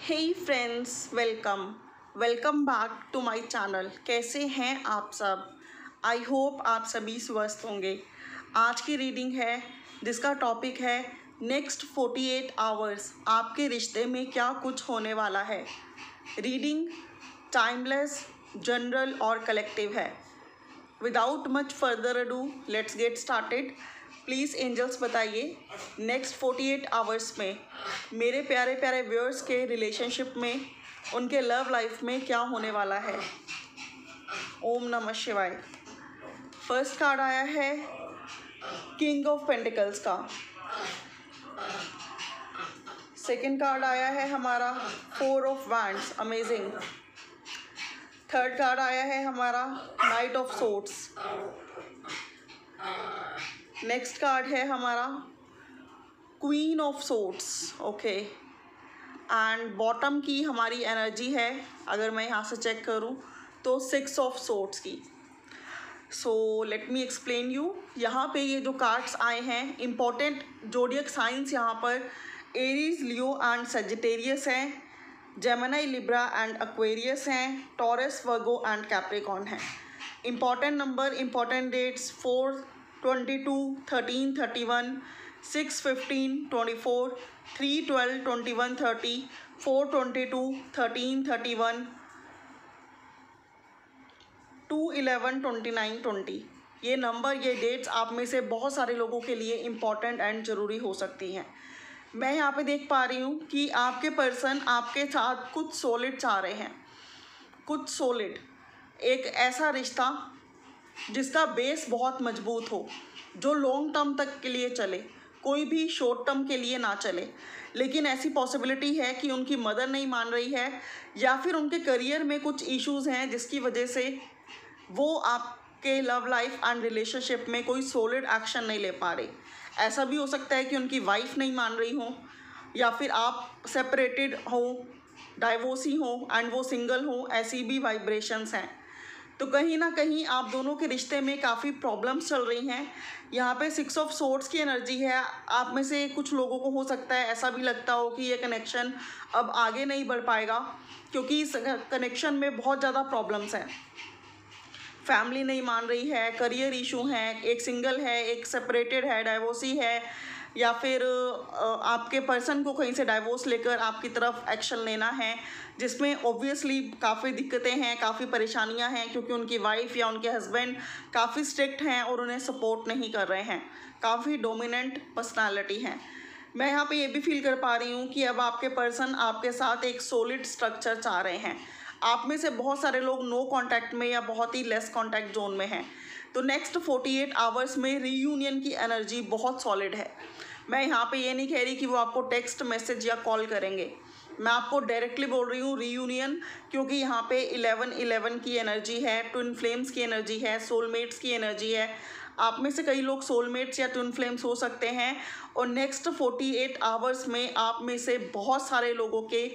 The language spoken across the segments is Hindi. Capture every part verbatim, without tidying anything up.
Hey friends, welcome welcome back to my channel. कैसे हैं आप सब? आई होप आप सभी स्वस्थ होंगे। आज की रीडिंग है जिसका टॉपिक है नेक्स्ट फोर्टी एट आवर्स आपके रिश्ते में क्या कुछ होने वाला है। रीडिंग टाइमलेस, जनरल और कलेक्टिव है। Without much further ado let's get started. Please angels बताइए नेक्स्ट फोर्टी एट आवर्स में मेरे प्यारे प्यारे व्यूअर्स के रिलेशनशिप में, उनके लव लाइफ में क्या होने वाला है। ओम नमः शिवाय। फर्स्ट कार्ड आया है किंग ऑफ पेंटिकल्स का। सेकंड कार्ड आया है हमारा four of wands, amazing. Third card आया है हमारा knight of swords. Next card है हमारा queen of swords, okay. And bottom की हमारी एनर्जी है, अगर मैं यहाँ से चेक करूँ तो सिक्स ऑफ सोर्ड्स की। So let me explain you. यहाँ पे ये जो कार्ड्स आए हैं, इम्पॉर्टेंट जोडियक साइंस यहाँ पर एरीज, लियो एंड सजिटेरियस हैं, जेमिनी, लिब्रा एंड एक्वेरियस हैं, टॉरस, वर्गो एंड कैप्रिकॉर्न हैं। Important number, important dates four, twenty two, thirteen, thirty one, six, fifteen, twenty four, three, twelve, twenty one, thirty, four, twenty two, thirteen, thirty one, two, eleven, twenty nine, twenty. ये नंबर, ये डेट्स आप में से बहुत सारे लोगों के लिए इम्पॉर्टेंट एंड ज़रूरी हो सकती हैं। मैं यहाँ पे देख पा रही हूँ कि आपके पर्सन आपके साथ कुछ सॉलिड चाह रहे हैं, कुछ सॉलिड, एक ऐसा रिश्ता जिसका बेस बहुत मजबूत हो, जो लॉन्ग टर्म तक के लिए चले, कोई भी शॉर्ट टर्म के लिए ना चले। लेकिन ऐसी पॉसिबिलिटी है कि उनकी मदर नहीं मान रही है, या फिर उनके करियर में कुछ इश्यूज़ हैं जिसकी वजह से वो आपके लव लाइफ एंड रिलेशनशिप में कोई सॉलिड एक्शन नहीं ले पा रहे। ऐसा भी हो सकता है कि उनकी वाइफ नहीं मान रही हो, या फिर आप सेपरेटेड हो, डाइवोर्सी हो एंड वो सिंगल हो, ऐसी भी वाइब्रेशंस हैं। तो कहीं ना कहीं आप दोनों के रिश्ते में काफ़ी प्रॉब्लम्स चल रही हैं। यहाँ पे सिक्स ऑफ सोर्ड्स की एनर्जी है। आप में से कुछ लोगों को हो सकता है ऐसा भी लगता हो कि ये कनेक्शन अब आगे नहीं बढ़ पाएगा, क्योंकि इस कनेक्शन में बहुत ज़्यादा प्रॉब्लम्स हैं। फैमिली नहीं मान रही है, करियर इशू हैं, एक सिंगल है, एक सेपरेटेड है, डाइवोर्सी है, या फिर आपके पर्सन को कहीं से डाइवोर्स लेकर आपकी तरफ एक्शन लेना है, जिसमें ऑब्वियसली काफ़ी दिक्कतें हैं, काफ़ी परेशानियां हैं, क्योंकि उनकी वाइफ या उनके हस्बैंड काफ़ी स्ट्रिक्ट हैं और उन्हें सपोर्ट नहीं कर रहे हैं, काफ़ी डोमिनेंट पर्सनालिटी हैं। मैं यहाँ पे ये भी फील कर पा रही हूँ कि अब आपके पर्सन आपके साथ एक सॉलिड स्ट्रक्चर चाह रहे हैं। आप में से बहुत सारे लोग नो कांटेक्ट में या बहुत ही लेस कांटेक्ट जोन में हैं। तो नेक्स्ट फोर्टी एट आवर्स में रीयूनियन की एनर्जी बहुत सॉलिड है। मैं यहाँ पे ये नहीं कह रही कि वो आपको टेक्स्ट मैसेज या कॉल करेंगे, मैं आपको डायरेक्टली बोल रही हूँ रीयूनियन, क्योंकि यहाँ पे इलेवन इलेवन की एनर्जी है, ट्विन फ्लेम्स की एनर्जी है, सोलमेट्स की एनर्जी है। आप में से कई लोग सोलमेट्स या ट्विन फ्लेम्स हो सकते हैं, और नेक्स्ट फोर्टी एट आवर्स में आप में से बहुत सारे लोगों के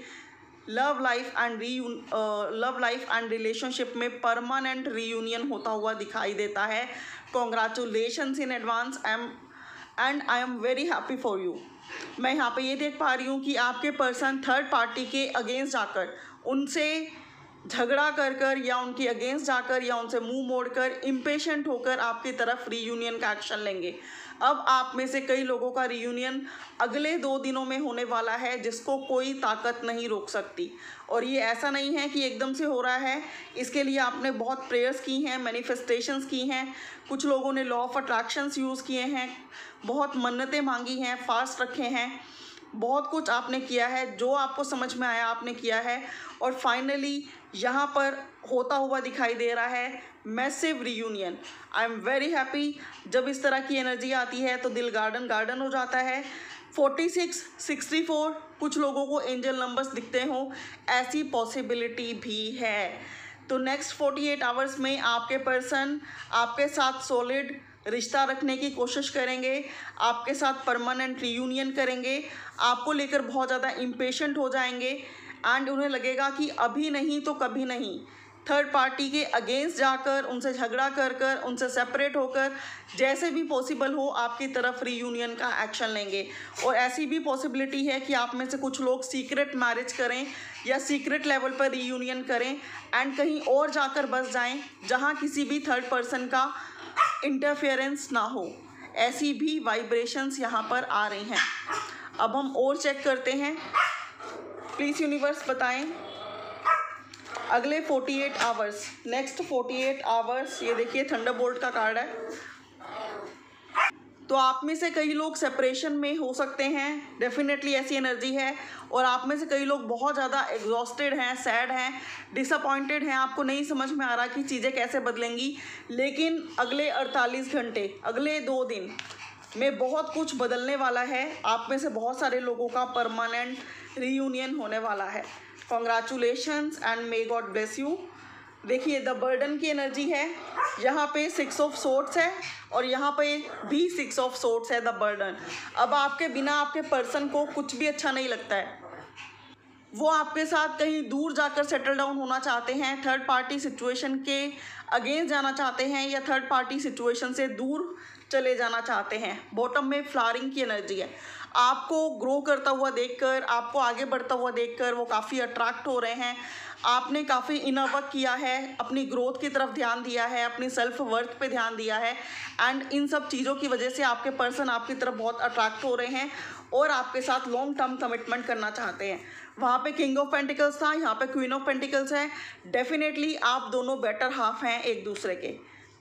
love life and re love life and relationship में परमानेंट रीयूनियन होता हुआ दिखाई देता है। Congratulations in advance, I am and I am very happy for you. मैं यहाँ पे ये देख पा रही हूँ कि आपके पर्सन थर्ड पार्टी के अगेंस्ट जाकर, उनसे झगड़ा कर कर या उनके अगेंस्ट जाकर या उनसे मुंह मोड़कर, इम्पेशेंट होकर आपकी तरफ रीयूनियन का एक्शन लेंगे। अब आप में से कई लोगों का रीयूनियन अगले दो दिनों में होने वाला है, जिसको कोई ताकत नहीं रोक सकती। और ये ऐसा नहीं है कि एकदम से हो रहा है, इसके लिए आपने बहुत प्रेयर्स की हैं, मैनिफेस्टेशंस की हैं, कुछ लोगों ने लॉ ऑफ अट्रैक्शंस यूज़ किए हैं, बहुत मन्नतें मांगी हैं, फास्ट रखे हैं, बहुत कुछ आपने किया है, जो आपको समझ में आया आपने किया है, और फाइनली यहाँ पर होता हुआ दिखाई दे रहा है massive reunion. I am very happy. जब इस तरह की एनर्जी आती है तो दिल गार्डन गार्डन हो जाता है। फोर्टी सिक्स, सिक्सटी फोर, कुछ लोगों को एंजल नंबर्स दिखते हों, ऐसी पॉसिबिलिटी भी है। तो नेक्स्ट फोर्टी एट आवर्स में आपके पर्सन आपके साथ सॉलिड रिश्ता रखने की कोशिश करेंगे, आपके साथ परमानेंट रीयूनियन करेंगे, आपको लेकर बहुत ज़्यादा इम्पेशेंट हो जाएंगे, एंड उन्हें लगेगा कि अभी नहीं तो कभी नहीं, थर्ड पार्टी के अगेंस्ट जाकर, उनसे झगड़ा कर कर, उनसे सेपरेट होकर, जैसे भी पॉसिबल हो आपकी तरफ रीयूनियन का एक्शन लेंगे। और ऐसी भी पॉसिबिलिटी है कि आप में से कुछ लोग सीक्रेट मैरिज करें या सीक्रेट लेवल पर रीयूनियन करें एंड कहीं और जाकर बस जाएं जहां किसी भी थर्ड पर्सन का इंटरफेरेंस ना हो। ऐसी भी वाइब्रेशंस यहाँ पर आ रही हैं। अब हम और चेक करते हैं। प्लीज़ यूनिवर्स बताएं अगले अड़तालीस आवर्स, नेक्स्ट अड़तालीस आवर्स। ये देखिए थंडरबोल्ट का कार्ड है। तो आप में से कई लोग सेपरेशन में हो सकते हैं, डेफिनेटली ऐसी एनर्जी है। और आप में से कई लोग बहुत ज़्यादा एग्जॉस्टेड हैं, सैड हैं, डिसअपॉइंटेड हैं। आपको नहीं समझ में आ रहा कि चीज़ें कैसे बदलेंगी, लेकिन अगले अड़तालीस घंटे, अगले दो दिन में बहुत कुछ बदलने वाला है। आप में से बहुत सारे लोगों का परमानेंट रीयूनियन होने वाला है। Congratulations and may God bless you. देखिए द बर्डन की एनर्जी है, यहाँ पे सिक्स ऑफ सोर्ड्स है और यहाँ पे भी सिक्स ऑफ सोर्ड्स है, द बर्डन। अब आपके बिना आपके पर्सन को कुछ भी अच्छा नहीं लगता है। वो आपके साथ कहीं दूर जाकर सेटल डाउन होना चाहते हैं, थर्ड पार्टी सिचुएशन के अगेंस्ट जाना चाहते हैं या थर्ड पार्टी सिचुएशन से दूर चले जाना चाहते हैं। बॉटम में फ्लावरिंग की एनर्जी है। आपको ग्रो करता हुआ देखकर, आपको आगे बढ़ता हुआ देखकर वो काफ़ी अट्रैक्ट हो रहे हैं। आपने काफ़ी इनर वर्क किया है, अपनी ग्रोथ की तरफ ध्यान दिया है, अपनी सेल्फ वर्थ पे ध्यान दिया है एंड इन सब चीज़ों की वजह से आपके पर्सन आपकी तरफ बहुत अट्रैक्ट हो रहे हैं और आपके साथ लॉन्ग टर्म कमिटमेंट करना चाहते हैं। वहाँ पे किंग ऑफ पेंटिकल्स था, यहाँ पे क्वीन ऑफ पेंटिकल्स है। डेफिनेटली आप दोनों बेटर हाफ हैं एक दूसरे के।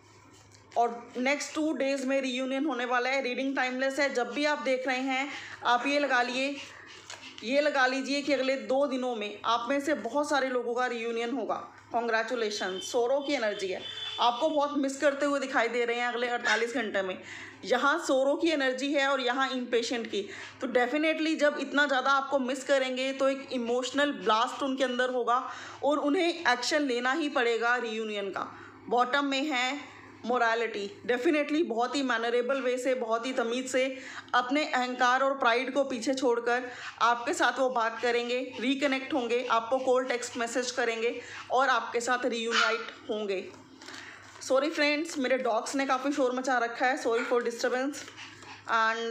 और नेक्स्ट टू डेज़ में रीयूनियन होने वाला है। रीडिंग टाइमलेस है। जब भी आप देख रहे हैं आप ये लगा लिए ये लगा लीजिए कि अगले दो दिनों में आप में से बहुत सारे लोगों का रीयूनियन होगा। कॉन्ग्रेचुलेशन। सोरो की एनर्जी है, आपको बहुत मिस करते हुए दिखाई दे रहे हैं अगले अड़तालीस घंटे में। यहाँ सोरो की एनर्जी है और यहाँ इम्पेशेंट की। तो डेफिनेटली जब इतना ज़्यादा आपको मिस करेंगे तो एक इमोशनल ब्लास्ट उनके अंदर होगा और उन्हें एक्शन लेना ही पड़ेगा रीयूनियन का। बॉटम में है मोरालिटी। डेफिनेटली बहुत ही मैनरेबल वे से, बहुत ही तमीज़ से अपने अहंकार और प्राइड को पीछे छोड़कर आपके साथ वो बात करेंगे, रिकनेक्ट होंगे, आपको कॉल टेक्स्ट मैसेज करेंगे और आपके साथ रीयूनाइट होंगे। सॉरी फ्रेंड्स, मेरे डॉग्स ने काफ़ी शोर मचा रखा है, sorry for disturbance. And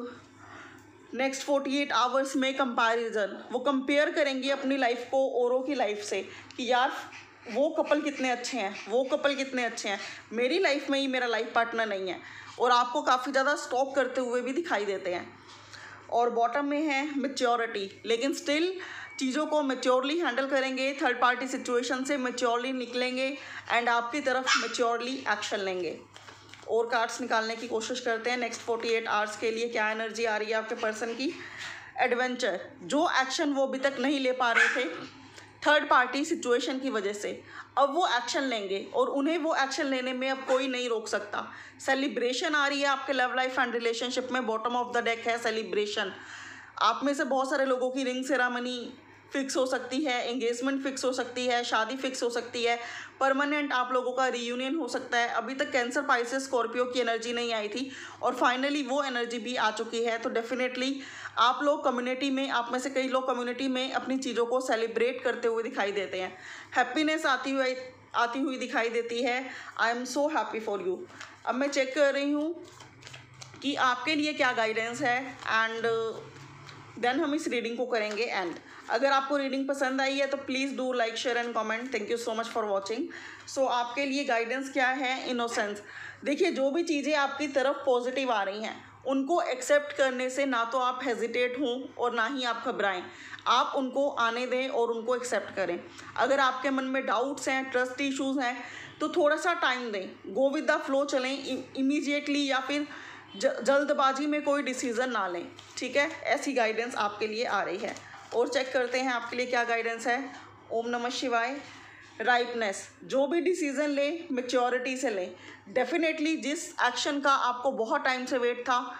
next अड़तालीस आवर्स में कंपैरिजन, वो कंपेयर करेंगी अपनी लाइफ को औरों की लाइफ से कि यार वो कपल कितने अच्छे हैं, वो कपल कितने अच्छे हैं, मेरी लाइफ में ही मेरा लाइफ पार्टनर नहीं है। और आपको काफ़ी ज़्यादा स्टॉक करते हुए भी दिखाई देते हैं। और बॉटम में है मैच्योरिटी, लेकिन स्टिल चीज़ों को मैच्योरली हैंडल करेंगे, थर्ड पार्टी सिचुएशन से मैच्योरली निकलेंगे एंड आपकी तरफ मैच्योरली एक्शन लेंगे। और कार्ड्स निकालने की कोशिश करते हैं नेक्स्ट अड़तालीस आवर्स के लिए क्या एनर्जी आ रही है आपके पर्सन की। एडवेंचर, जो एक्शन वो अभी तक नहीं ले पा रहे थे थर्ड पार्टी सिचुएशन की वजह से, अब वो एक्शन लेंगे और उन्हें वो एक्शन लेने में अब कोई नहीं रोक सकता। सेलिब्रेशन आ रही है आपके लव लाइफ एंड रिलेशनशिप में। बॉटम ऑफ द डेक है सेलिब्रेशन। आप में से बहुत सारे लोगों की रिंग सेरामनी फिक्स हो सकती है, एंगेजमेंट फिक्स हो सकती है, शादी फिक्स हो सकती है, परमानेंट आप लोगों का रीयूनियन हो सकता है। अभी तक कैंसर, पाइसेस, स्कॉर्पियो की एनर्जी नहीं आई थी और फाइनली वो एनर्जी भी आ चुकी है। तो डेफिनेटली आप लोग कम्युनिटी में, आप में से कई लोग कम्युनिटी में अपनी चीज़ों को सेलिब्रेट करते हुए दिखाई देते हैं। हैप्पीनेस आती हुई आती हुई दिखाई देती है। I am so happy for you. अब मैं चेक कर रही हूँ कि आपके लिए क्या गाइडेंस है एंड देन हम इस रीडिंग को करेंगे एंड। अगर आपको रीडिंग पसंद आई है तो please do like, share and comment. Thank you so much for watching. So आपके लिए गाइडेंस क्या है? इनोसेंस। देखिए, जो भी चीज़ें आपकी तरफ पॉजिटिव आ रही हैं उनको एक्सेप्ट करने से ना तो आप हेजिटेट हों और ना ही आप घबराएं। आप उनको आने दें और उनको एक्सेप्ट करें। अगर आपके मन में डाउट्स हैं, ट्रस्ट इश्यूज़ हैं, तो थोड़ा सा टाइम दें, गो विद द फ्लो चलें। इमीडिएटली या फिर जल्दबाजी में कोई डिसीज़न ना लें, ठीक है? ऐसी गाइडेंस आपके लिए आ रही है। और चेक करते हैं आपके लिए क्या गाइडेंस है। ओम नमः शिवाय। राइपनेस, जो भी डिसीज़न लें मैच्योरिटी से लें। डेफिनेटली जिस एक्शन का आपको बहुत टाइम से वेट था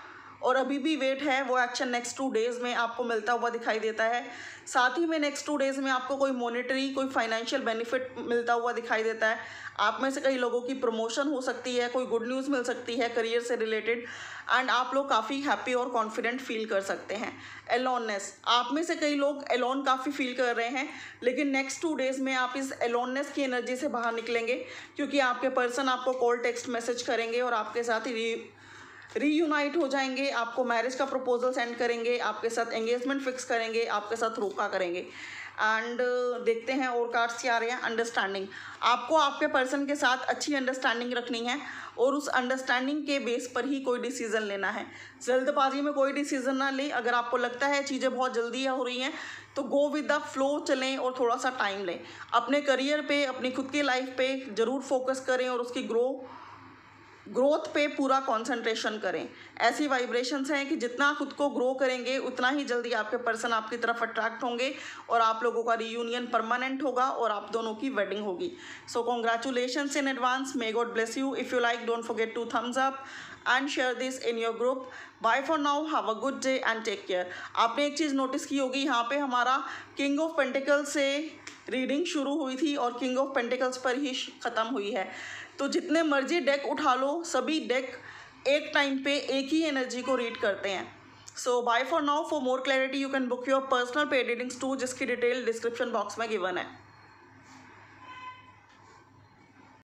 और अभी भी वेट है, वो एक्शन नेक्स्ट टू डेज़ में आपको मिलता हुआ दिखाई देता है। साथ ही में नेक्स्ट टू डेज़ में आपको कोई मॉनेटरी, कोई फाइनेंशियल बेनिफिट मिलता हुआ दिखाई देता है। आप में से कई लोगों की प्रमोशन हो सकती है, कोई गुड न्यूज़ मिल सकती है करियर से रिलेटेड, एंड आप लोग काफ़ी हैप्पी और कॉन्फिडेंट फील कर सकते हैं। एलोननेस, आप में से कई लोग एलोन काफ़ी फील कर रहे हैं, लेकिन नेक्स्ट टू डेज़ में आप इस एलोननेस की एनर्जी से बाहर निकलेंगे, क्योंकि आपके पर्सन आपको कॉल, टेक्स्ट मैसेज करेंगे और आपके साथ ही रीयूनाइट हो जाएंगे, आपको मैरिज का प्रपोजल सेंड करेंगे, आपके साथ एंगेजमेंट फिक्स करेंगे, आपके साथ रोका करेंगे। एंड uh, देखते हैं और कार्ड्स क्या आ रहे हैं। अंडरस्टैंडिंग, आपको आपके पर्सन के साथ अच्छी अंडरस्टैंडिंग रखनी है और उस अंडरस्टैंडिंग के बेस पर ही कोई डिसीज़न लेना है। जल्दबाजी में कोई डिसीज़न ना लें। अगर आपको लगता है चीज़ें बहुत जल्दी हो रही हैं तो गो विद द फ्लो चलें और थोड़ा सा टाइम लें। अपने करियर पे, अपनी खुद की लाइफ पे ज़रूर फोकस करें और उसकी ग्रो ग्रोथ पे पूरा कंसंट्रेशन करें। ऐसी वाइब्रेशंस हैं कि जितना खुद को ग्रो करेंगे उतना ही जल्दी आपके पर्सन आपकी तरफ अट्रैक्ट होंगे और आप लोगों का रियूनियन परमानेंट होगा और आप दोनों की वेडिंग होगी। So congratulations in advance, may God bless you. If you like, don't forget to thumbs up and share this in your group. Bye for now, have a good day and take care. आपने एक चीज़ नोटिस की होगी, यहाँ पे हमारा किंग ऑफ पेंटिकल्स से रीडिंग शुरू हुई थी और किंग ऑफ पेंटिकल्स पर ही ख़त्म हुई है। तो जितने मर्जी डेक उठा लो, सभी डेक एक टाइम पे एक ही एनर्जी को रीड करते हैं। So bye for now. For more clarity you can book your personal paid readings too, जिसकी डिटेल डिस्क्रिप्शन बॉक्स में गिवन है।